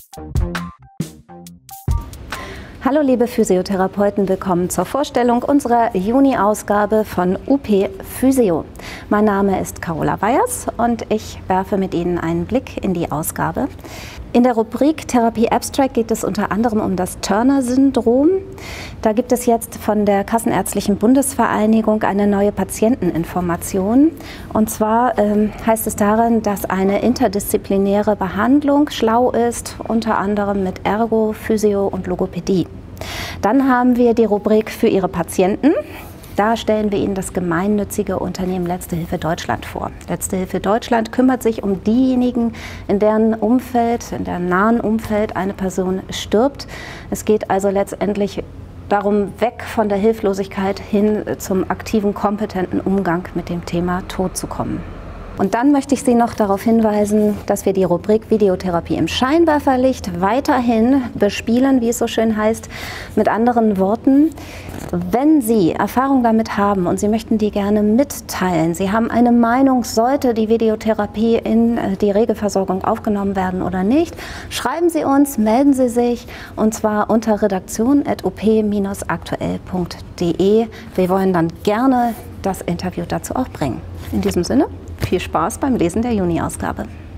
Hallo liebe Physiotherapeuten, willkommen zur Vorstellung unserer Juni-Ausgabe von UP Physio. Mein Name ist Carola Weyers und ich werfe mit Ihnen einen Blick in die Ausgabe. In der Rubrik Therapie Abstract geht es unter anderem um das Turner-Syndrom. Da gibt es jetzt von der Kassenärztlichen Bundesvereinigung eine neue Patienteninformation. Und zwar heißt es darin, dass eine interdisziplinäre Behandlung schlau ist, unter anderem mit Ergo, Physio und Logopädie. Dann haben wir die Rubrik für Ihre Patienten. Da stellen wir Ihnen das gemeinnützige Unternehmen Letzte Hilfe Deutschland vor. Letzte Hilfe Deutschland kümmert sich um diejenigen, in deren Umfeld, in deren nahen Umfeld eine Person stirbt. Es geht also letztendlich darum, weg von der Hilflosigkeit hin zum aktiven, kompetenten Umgang mit dem Thema Tod zu kommen. Und dann möchte ich Sie noch darauf hinweisen, dass wir die Rubrik Videotherapie im Scheinwerferlicht weiterhin bespielen, wie es so schön heißt. Mit anderen Worten, wenn Sie Erfahrung damit haben und Sie möchten die gerne mitteilen, Sie haben eine Meinung, sollte die Videotherapie in die Regelversorgung aufgenommen werden oder nicht, schreiben Sie uns, melden Sie sich, und zwar unter redaktion@op-aktuell.de. Wir wollen dann gerne das Interview dazu auch bringen. In diesem Sinne, viel Spaß beim Lesen der Juni-Ausgabe.